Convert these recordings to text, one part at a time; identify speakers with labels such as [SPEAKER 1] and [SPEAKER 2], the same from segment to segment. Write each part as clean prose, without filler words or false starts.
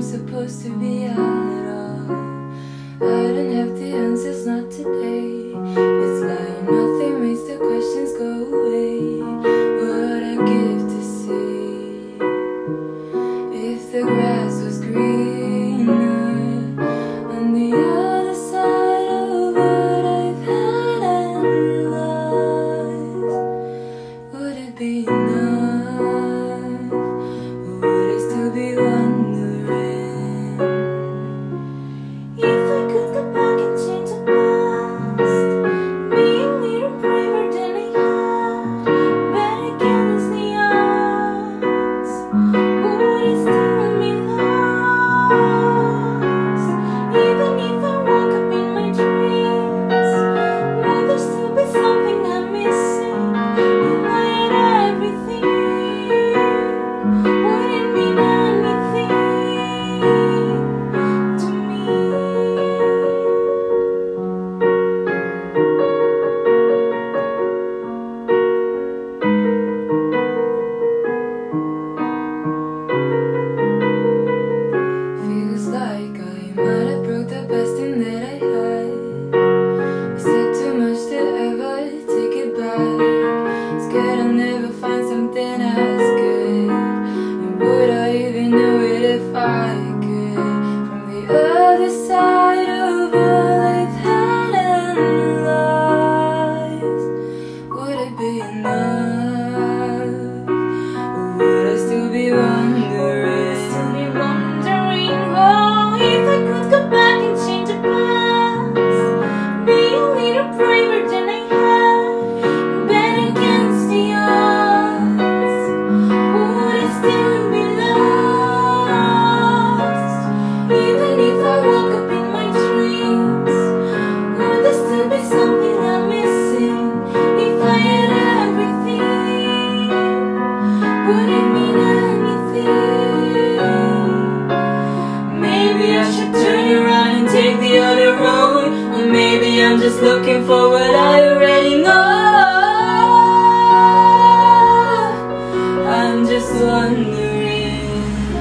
[SPEAKER 1] supposed to be at all. I don't have the answers, not today. It's like nothing makes the questions go away. What I give to see if the grass was greener on the other side of what I've had and lost. Would it be enough? Or would I still be wondering if I could go back and change the past? Being a little braver than I had, bet against the odds. Would I still be lost? Even if I woke up in my dreams, would there still be something I'm missing? If I had everything, would it mean anything to me? Feels like I might have broke the best thing that I had. I said too much to ever take it back. Scared I'll never find something as good. And would I even know it if I could? From the other side of all I've had and lost, would it be enough? Or would I still be wondering? Oh, if I could go back and change the past, be a little braver than I had, bet against the odds. Would I still be lost? Even if I woke up in my dreams, would there still be something I'm missing? If I had everything, would it mean anything? Maybe I should turn around and take the other road. Or maybe I'm just looking for what I already know. I'm just wondering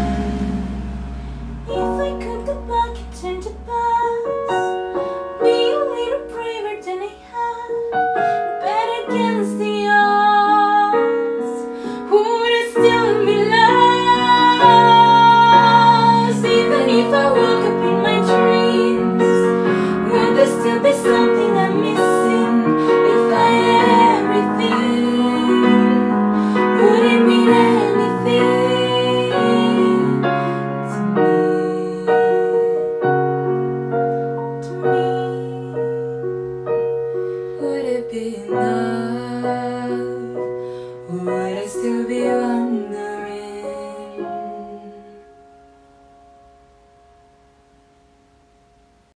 [SPEAKER 1] if I could go back and change the past, be a little braver than I had, bet against the odds. Would I still be lost? Even if I woke up in my dreams, would there still be something I'm missing? If I had everything, would it mean anything to me? To me, would it be enough?